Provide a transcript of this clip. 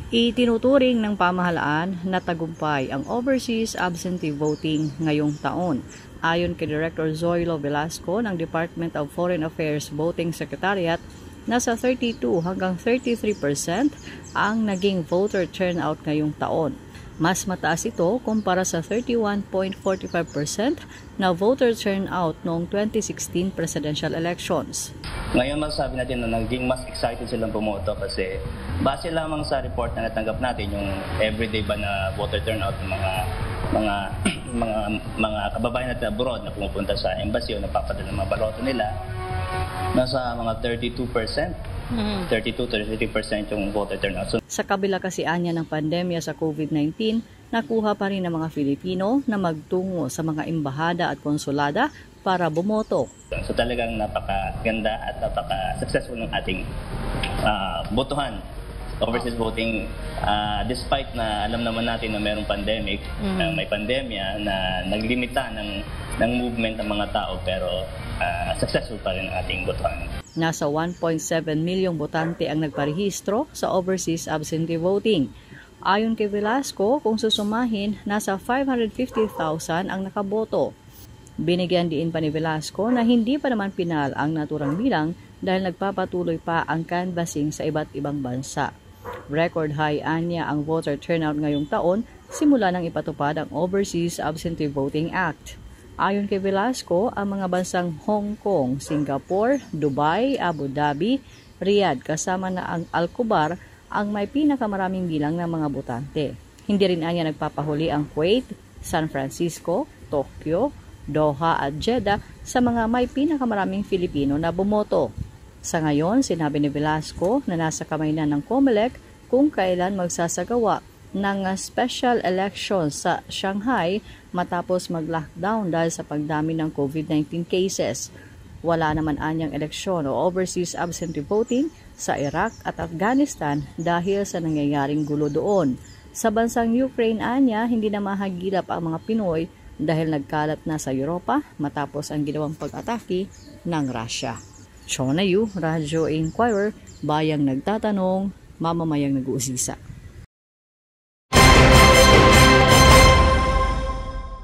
Itinuturing ng pamahalaan na tagumpay ang overseas absentee voting ngayong taon. Ayon kay Director Zoilo Velasco ng Department of Foreign Affairs Voting Secretariat, nasa 32 hanggang 33% ang naging voter turnout ngayong taon. Mas mataas ito kumpara sa 31.45% na voter turnout noong 2016 presidential elections. Ngayon masasabi natin na naging mas excited silang bumoto kasi base lamang sa report na natanggap natin yung everyday ba na voter turnout ng mga kababayan natin abroad na pumupunta sa embassy o napapadala ng mga baloto nila, nasa mga 32%. 32-33% yung voter turnout. Sa kabila kasi anya ng pandemya sa COVID-19, nakuha pa rin ng mga Filipino na magtungo sa mga embahada at konsulada para bumoto. So talagang napakaganda at napaka-successful ng ating botohan. Overseas voting, despite na alam naman natin na mayroong pandemic, may pandemya na naglimita ng movement ng mga tao, pero successful pa rin ang ating botohan. Nasa 1.7 milyong botante ang nagparehistro sa overseas absentee voting. Ayon kay Velasco, kung susumahin, nasa 550,000 ang nakaboto. Binigyan diin pa ni Velasco na hindi pa naman pinal ang naturang bilang dahil nagpapatuloy pa ang canvassing sa iba't ibang bansa. Record high anya ang voter turnout ngayong taon simula nang ipatupad ang Overseas Absentee Voting Act. Ayon kay Velasco, ang mga bansang Hong Kong, Singapore, Dubai, Abu Dhabi, Riyadh kasama na ang Al-Khobar ang may pinakamaraming bilang ng mga botante. Hindi rin anya nagpapahuli ang Kuwait, San Francisco, Tokyo, Doha at Jeddah sa mga may pinakamaraming Filipino na bumoto. Sa ngayon, sinabi ni Velasco na nasa kamay na ng COMELEC kung kailan magsasagawa ng special election sa Shanghai matapos mag-lockdown dahil sa pagdami ng COVID-19 cases. Wala naman anyang eleksyon o overseas absentee voting sa Iraq at Afghanistan dahil sa nangyayaring gulo doon. Sa bansang Ukraine anya, hindi na mahagilap ang mga Pinoy dahil nagkalat na sa Europa matapos ang ginawang pag-atake ng Russia. Shona Yu, Radyo Inquirer, bayang nagtatanong, mamamayang nag-uusisa.